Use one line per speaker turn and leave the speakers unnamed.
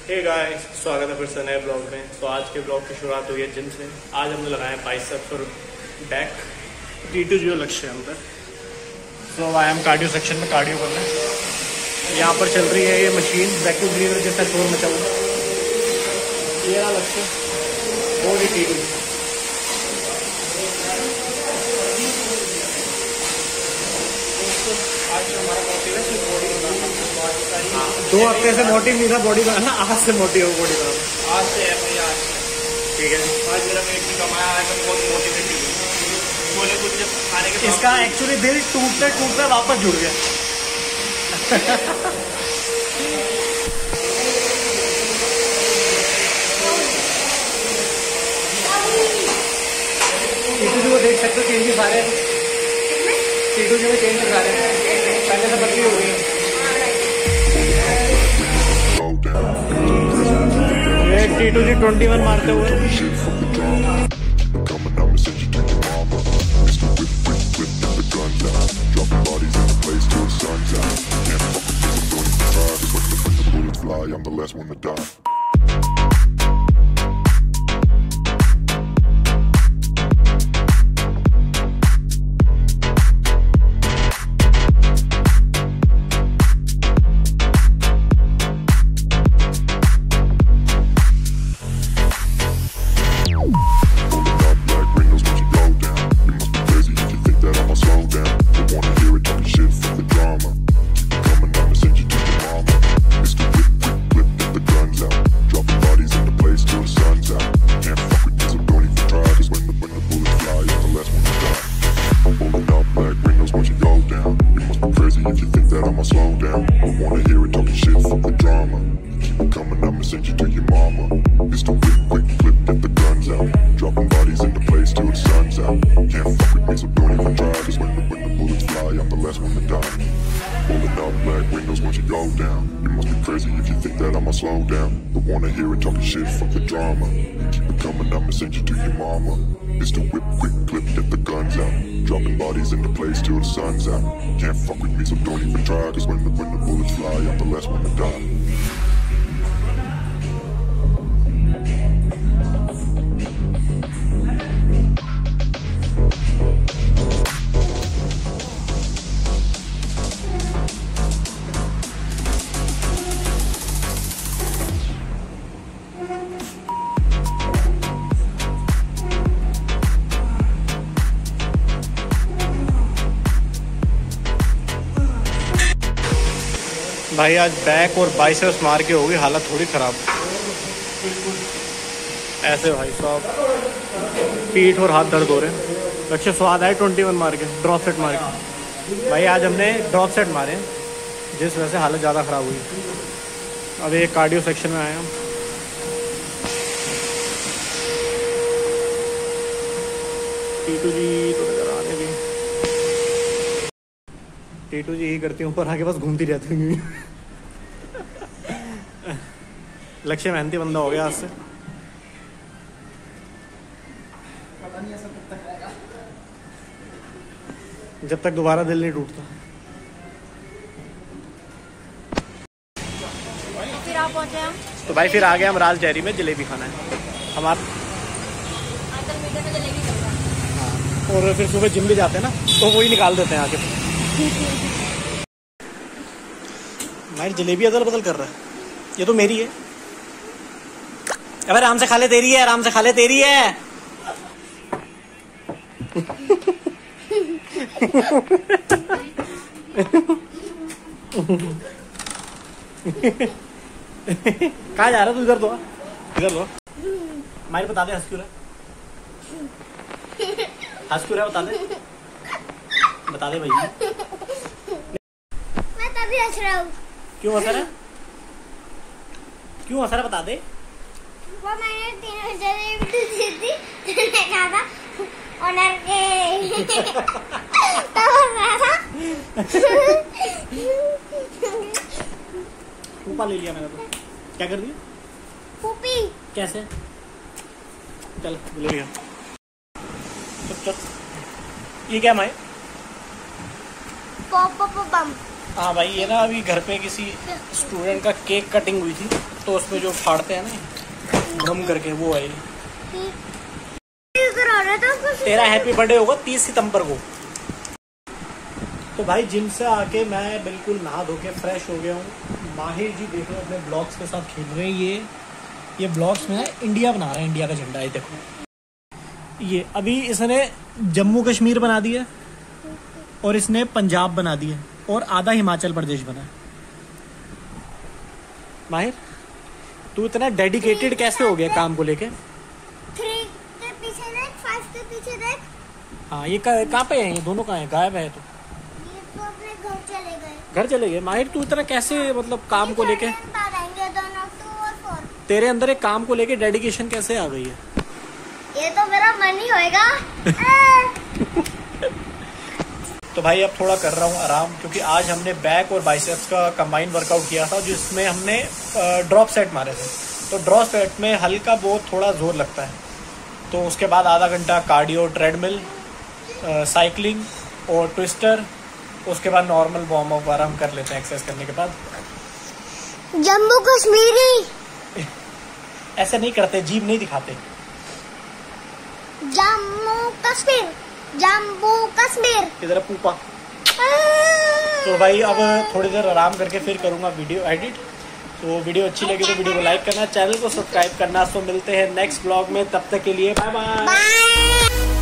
Hey guys, स्वागत है फिर से नए ब्लॉग में। तो आज के ब्लॉग की शुरुआत हुई है जिम से। आज हमने लगाया बाइसेप्स और बैक T2 लक्ष्य अंदर। तो आया हम कार्डियो सेक्शन में कार्डियो करना। यहाँ पर चल रही है ये मशीन वैक्यूम क्लीनर जैसा शोर मचा हुआ। ये रहा लक्ष्य बॉडी T2। आज हमारा मोटिव है सिर्फ बॉडी बनाना। 2 हफ्ते से मोटिव नहीं था बॉडी बनाना, आज से मोटिव हो बॉडी बनाना। आज से है भैया, आज ठीक है। आज मेरा वेट भी कमाया है, मैं बहुत मोटिवेटेड हूँ। बोले कुछ जब खाने के इसका एक्चुअली दिल टूटते वापस जुड़ गया। T2 को देख सकते हो, चेंजेस आ रहे हैं। T2 में चेंजेस आ रहे हैं, पहले से बदली हो गई है। T2 21 मारते हुए I'm the last one to die. Slow down, don't wanna hear it talking shit, fuck the drama. Keep it coming, I'ma send you to your mama. It's the whip, quick clip, get the guns out. Dropping bodies in the place till the sun's out. Can't fuck with me, so don't even try. Cause when the bullets fly, I'm the last one to die. भाई आज back और biceps मार के होगी हालत थोड़ी ख़राब। ऐसे भाई साहब पीठ और हाथ दर्द हो रहे हैं। लक्ष्य स्वाद आए 21 मार के, ड्रॉप सेट मार के। भाई आज हमने ड्रॉप सेट मारे जिस वजह से हालत ज़्यादा ख़राब हुई। अब एक कार्डियो सेक्शन में आए हम। T2 तो नजर आने भी। T2 यही करती हूँ, ऊपर आके बस घूमती रहती हूँ। लक्ष्य मेहनती बंदा हो गया आज से। पता नहीं ऐसा कब तक रहेगा, जब तक दोबारा दिल नहीं टूटता।
फिर आप पहुंचे हम
तो भाई फिर आ गए हम राज डेयरी में जलेबी खाना है हमारा। हाँ, और फिर सुबह जिम भी जाते हैं ना, तो वही निकाल देते हैं आके। भाई जलेबी अदल बदल कर रहा है, ये तो मेरी है। अब आराम से खा ले, तेरी है, आराम से खा ले, तेरी है। कहाँ जा रहा तू? इधर तो इधर तो मारी, बता दे हंस क्यों रहा, हंस क्यों रहा, बता दे भाई।
मैं तभी हंस रहा हूँ।
क्यों हंस रहा है, क्यों हंस रहा है, बता दे।
वो मैंने 3 जलेबी दी थी, मैंने कहा था ऑनर के तो रहा था।
पूपा ले लिया मैंने तो। क्या कर दिया?
पूपी।
कैसे? चल ले लिया। चल ये क्या माए?
Pop pop bam.
हाँ भाई, ये ना अभी घर पे किसी स्टूडेंट का केक कटिंग हुई थी, तो उसमें जो फाड़ते हैं ना घम करके, वो है। तेरा हैप्पी बर्थडे होगा 30 सितंबर को। तो भाई जिम से आके मैं बिल्कुल नहा धो के फ्रेश हो गया हूँ। माहिर जी देखो अपने ब्लॉक्स के साथ खेल रहे हैं। ये ब्लॉक्स में इंडिया बना रहे हैं, इंडिया का झंडा। ये देखो, ये अभी इसने जम्मू कश्मीर बना दिया और इसने पंजाब बना दिया और आधा हिमाचल प्रदेश बना। माहिर, तू इतना डेडिकेटेड कैसे हो गया काम को लेके?
3 के पीछे देख, 5 के पीछे देख।
हाँ, ये कहाँ पे है? ये दोनों कहाँ है? गायब है। तो
ये तो अपने घर चले गए।
घर चले गए। माहिर, तू इतना कैसे, मतलब काम को लेके,
दोनों 2 और 4।
तेरे अंदर एक काम को लेके डेडिकेशन कैसे आ गई है?
ये तो मेरा मन ही होएगा।
तो भाई अब थोड़ा कर रहा हूँ आराम, क्योंकि आज हमने बैक और बाइसेप्स का कंबाइन वर्कआउट किया था, जिसमें हमने ड्रॉप सेट मारे थे। तो ड्रॉप सेट में हल्का बहुत थोड़ा जोर लगता है। तो उसके बाद आधा घंटा कार्डियो, ट्रेडमिल, साइकिलिंग और ट्विस्टर। उसके बाद नॉर्मल वार्म अप आराम कर लेते हैं एक्सरसाइज करने के बाद।
जम्मू कश्मीरी
ऐसे नहीं करते, जीभ नहीं दिखाते।
जम्मू कश्मीर, जम्मू कश्मीर
इधर पूपा। तो भाई अब थोड़ी देर आराम करके फिर करूँगा वीडियो एडिट। तो वीडियो अच्छी लगी तो वीडियो को लाइक करना, चैनल को सब्सक्राइब करना। तो मिलते हैं नेक्स्ट ब्लॉग में, तब तक के लिए बाय बाय।